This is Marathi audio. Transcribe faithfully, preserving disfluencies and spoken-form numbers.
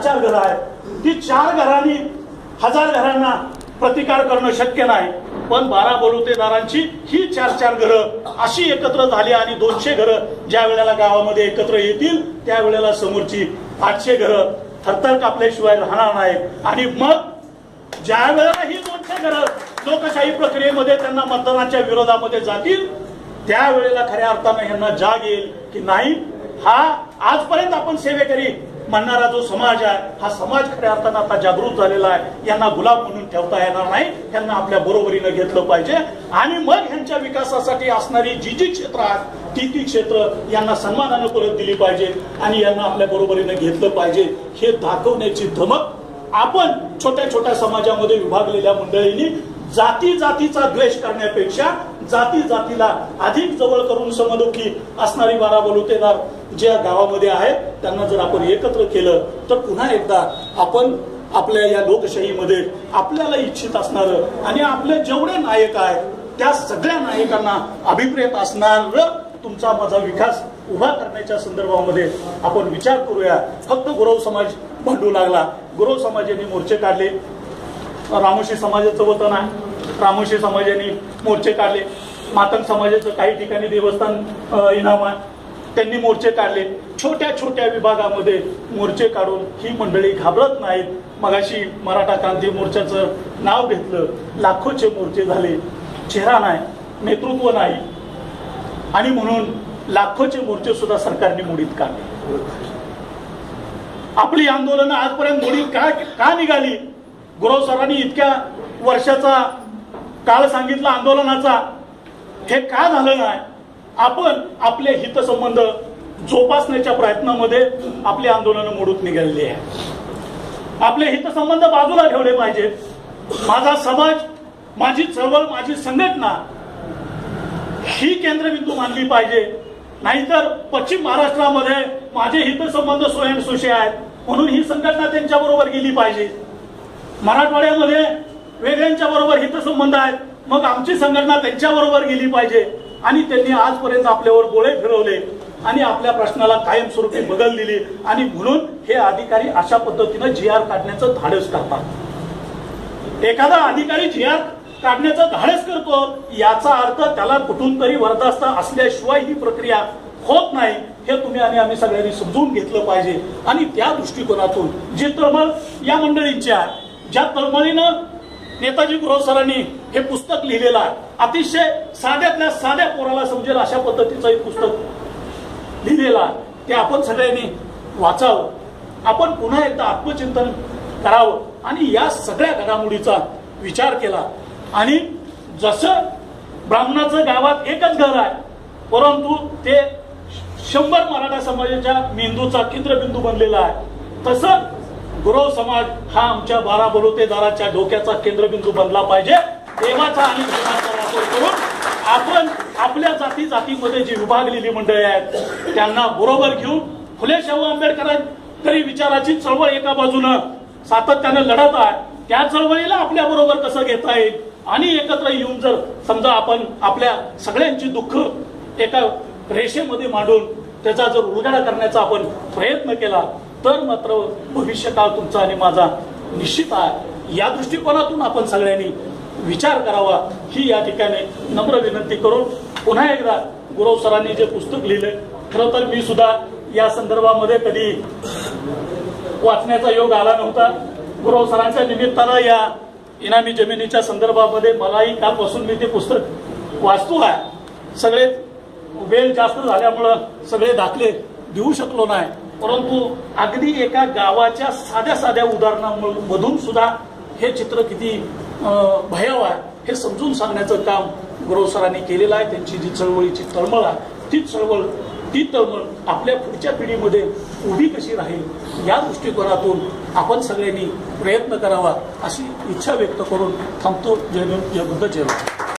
चार चार घरं आहेत, ती चार घरांनी हजार घरांना प्रतिकार करणं शक्य नाही, पण बारा बलुतेदारांची ही चार चार घरं अशी एकत्र झाली आणि दोनशे घरं ज्या वेळेला गावामध्ये एकत्र येतील त्यावेळेला समोरची आठशे घरं थरथर कापल्याशिवाय राहणार नाहीत. आणि मग ज्या वेळेला ही दोनशे घरं लोकशाही प्रक्रियेमध्ये त्यांना मतदानाच्या विरोधामध्ये जातील त्यावेळेला खऱ्या अर्थानं यांना जाग येईल की नाही, हा आजपर्यंत आपण सेवेकरी म्हणणारा जो समाज आहे हा समाज खऱ्या अर्थानं आता जागृत झालेला आहे, यांना गुलाम म्हणून ठेवता येणार नाही, यांना आपल्या बरोबरीनं घेतलं पाहिजे. आणि मग यांच्या विकासासाठी असणारी जी जी क्षेत्र आहेत ती ती क्षेत्र यांना सन्मानानं परत दिली पाहिजे आणि यांना आपल्या बरोबरीनं घेतलं पाहिजे हे दाखवण्याची धमक आपण छोट्या छोट्या समाजामध्ये विभागलेल्या मंडळींनी जाती जातीचा द्वेष करण्यापेक्षा जाती जातीला अधिक जवळ करून समदुखी असणारी बारा बलुतेदार ज्या गावामध्ये आहेत त्यांना जर आपण एकत्र केलं तर पुन्हा एकदा आपण आपल्या या लोकशाहीमध्ये आपल्याला इच्छित असणारं आणि आपले जेवढे नायक आहेत त्या सगळ्या नायकांना अभिप्रेत असणार तुमचा माझा विकास उभा करण्याच्या संदर्भामध्ये आपण विचार करूया. फक्त गुरव समाज भांडू लागला, गुरव समाजाने मोर्चे काढले, रामोशी समाजाचं वतन आहे, रामोशी समाजाने मोर्चे काढले, मातंग समाजाचं काही ठिकाणी देवस्थान इनाम आहे त्यांनी मोर्चे काढले. छोट्या छोट्या विभागामध्ये मोर्चे काढून ही मंडळी घाबरत नाहीत. मगाशी मराठा क्रांती मोर्चाचं नाव घेतलं, लाखोचे मोर्चे झाले, चेहरा नाही, नेतृत्व नाही आणि म्हणून लाखोचे मोर्चे सुद्धा सरकारने मोडीत काढले. आपली आंदोलनं आजपर्यंत मोडीत का का निघाली? गुरव सरांनी इतक्या वर्षाचा काळ सांगितला आंदोलनाचा, हे का झालं नाही? आपण आपले हितसंबंध जोपासण्याच्या प्रयत्नामध्ये आपली आंदोलनं मोडून निघालेली आहे. आपले हितसंबंध बाजूला ठेवले पाहिजेत. माझा समाज, माझी चळवळ, माझी संघटना ही केंद्रबिंदू मानली पाहिजे. नाहीतर पश्चिम महाराष्ट्रामध्ये माझे हितसंबंध स्वयंसुषे आहेत म्हणून ही संघटना त्यांच्या बरोबर गेली पाहिजे. मराठवाड्यामध्ये वेगळ्यांच्या बरोबर हितसंबंध आहेत मग आमची संघटना त्यांच्या बरोबर गेली पाहिजे. आणि त्यांनी आजपर्यंत आपल्यावर गोळे फिरवले आणि आपल्या प्रश्नाला कायमस्वरूपी बदल दिली आणि म्हणून हे अधिकारी अशा पद्धतीनं जी आर काढण्याचं धाडस करतात. एखादा अधिकारी जी आर काढण्याचं धाडस करतो याचा अर्थ त्याला कुठून तरी बरदास्त असल्याशिवाय ही प्रक्रिया होत नाही हे तुम्ही आणि आम्ही सगळ्यांनी समजून घेतलं पाहिजे. आणि त्या दृष्टिकोनातून जी तळमळ या मंडळींची आहे, ज्या तळमळीनं नेताजी गुरव सरांनी हे पुस्तक लिहिलेलं आहे, अतिशय साध्यातल्या साध्या पोराला समजेल अशा पद्धतीचं एक पुस्तक लिहिलेलं आहे, ते आपण सगळ्यांनी वाचावं. आपण पुन्हा एकदा आत्मचिंतन करावं आणि या सगळ्या घडामोडीचा विचार केला. आणि जसं ब्राह्मणाचं गावात एकच घर आहे परंतु ते शंभर मराठा समाजाच्या मेंदूचा केंद्रबिंदू बनलेला आहे, तसं गुरव समाज हा आमच्या बारा बलुतेदाराच्या डोक्याचा केंद्रबिंदू बनला पाहिजे. देवाचा आणि धर्माचा वापर करून आपण आपल्या जाती जातीमध्ये जी विभागलेली मंडळी आहेत त्यांना बरोबर घेऊन फुले शाहू आंबेडकरांची विचाराची चळवळ एका बाजूनं सातत्यानं लढत आहे, त्या चळवळीला आपल्या बरोबर कसं घेता येईल आणि एकत्र येऊन जर समजा आपण आपल्या सगळ्यांची दुःख एका रेषेमध्ये मांडून त्याचा जर उलगडा करण्याचा आपण प्रयत्न केला तर मात्र भविष्यकाळ तुमचा आणि माझा निश्चित आहे. या दृष्टिकोनातून आपण सगळ्यांनी विचार करावा ही या ठिकाणी नम्र विनंती करून पुन्हा एकदा गुरव सरांनी जे पुस्तक लिहिले, खरं तर मी सुद्धा या संदर्भामध्ये कधी वाचण्याचा योग आला नव्हता. गुरव सरांच्या निमित्तानं या इनामी जमिनीच्या संदर्भामध्ये मलाही कालपासून मी ते पुस्तक वाचतो आहे. सगळे वेळ जास्त झाल्यामुळं सगळे दाखले देऊ शकलो नाही, परंतु अगदी एका गावाच्या साध्या साध्या उदाहरणामधून सुद्धा हे चित्र किती भयावह आहे हे समजून सांगण्याचं काम गुरव सरांनी केलेलं आहे. त्यांची जी चळवळीची तळमळ आहे ती चळवळ ती तळमळ आपल्या पुढच्या पिढीमध्ये उभी कशी राहील या दृष्टिकोनातून आपण सगळ्यांनी प्रयत्न करावा अशी इच्छा व्यक्त करून थांबतो. जय हिंद, जय बुद्ध, जय भारत.